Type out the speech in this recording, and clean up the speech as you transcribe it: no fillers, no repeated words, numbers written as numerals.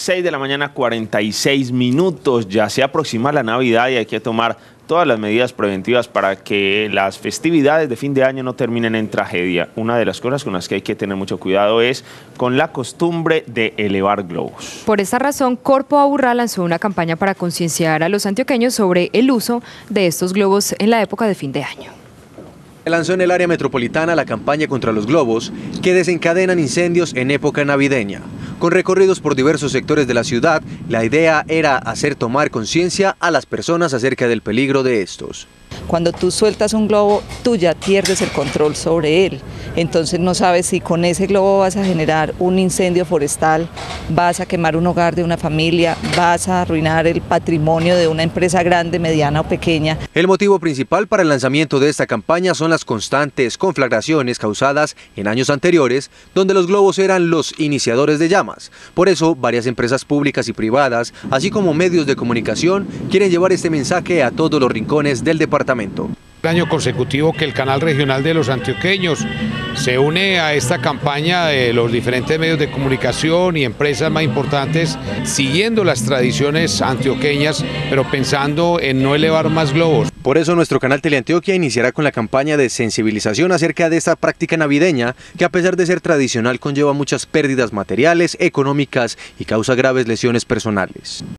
6 de la mañana, 46 minutos. Ya se aproxima la Navidad y hay que tomar todas las medidas preventivas para que las festividades de fin de año no terminen en tragedia. Una de las cosas con las que hay que tener mucho cuidado es con la costumbre de elevar globos. Por esta razón, Corpo Aburrá lanzó una campaña para concienciar a los antioqueños sobre el uso de estos globos en la época de fin de año. Se lanzó en el área metropolitana la campaña contra los globos que desencadenan incendios en época navideña. Con recorridos por diversos sectores de la ciudad, la idea era hacer tomar conciencia a las personas acerca del peligro de estos. Cuando tú sueltas un globo, tú ya pierdes el control sobre él. Entonces no sabes si con ese globo vas a generar un incendio forestal, vas a quemar un hogar de una familia, vas a arruinar el patrimonio de una empresa grande, mediana o pequeña. El motivo principal para el lanzamiento de esta campaña son las constantes conflagraciones causadas en años anteriores, donde los globos eran los iniciadores de llamas. Por eso, varias empresas públicas y privadas, así como medios de comunicación, quieren llevar este mensaje a todos los rincones del departamento. Año consecutivo que el canal regional de los antioqueños se une a esta campaña de los diferentes medios de comunicación y empresas más importantes, siguiendo las tradiciones antioqueñas, pero pensando en no elevar más globos. Por eso nuestro canal Teleantioquia iniciará con la campaña de sensibilización acerca de esta práctica navideña que, a pesar de ser tradicional, conlleva muchas pérdidas materiales, económicas y causa graves lesiones personales.